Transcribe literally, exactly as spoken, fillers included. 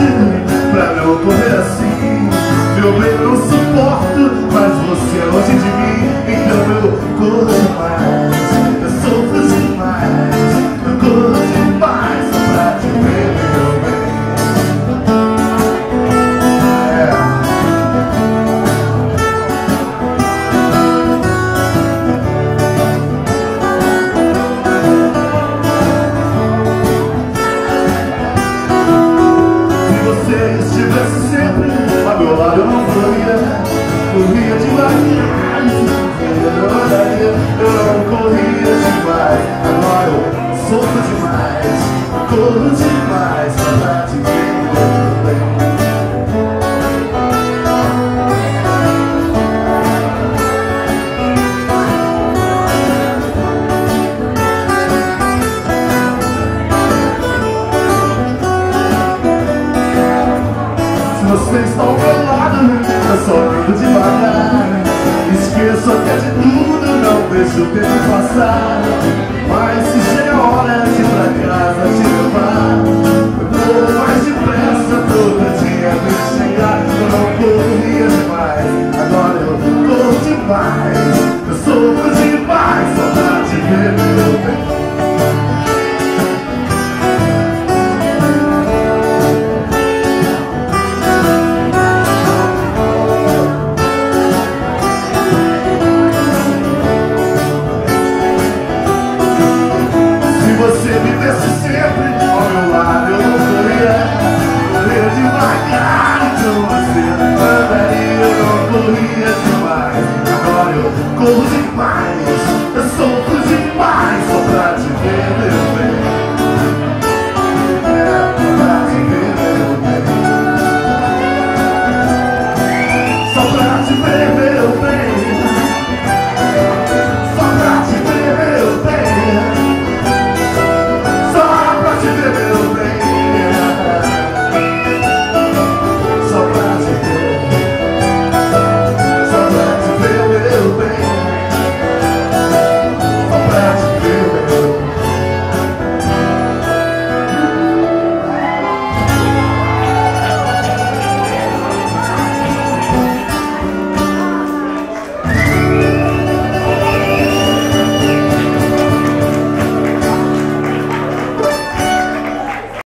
saudade pra não correr assim. Meu bem, não suporto, mas você é longe de mim. Então eu corro demais, eu sofro demais, eu corro demais só pra te ver, meu bem. Estivesse sempre a meu lado, eu não corria, corria demais, eu não andaria, eu não corria demais. Agora eu sofro demais, corro demais, pra te ver, meu bem. Você está ao meu lado, eu só ando devagar. Esqueço até de tudo, não vejo o tempo passar. Mas se chega a hora de ir pra casa te levar, eu vou mais depressa todo dia me chegar. Eu não corria demais, agora eu corro demais, eu sofro demais só pra te ver.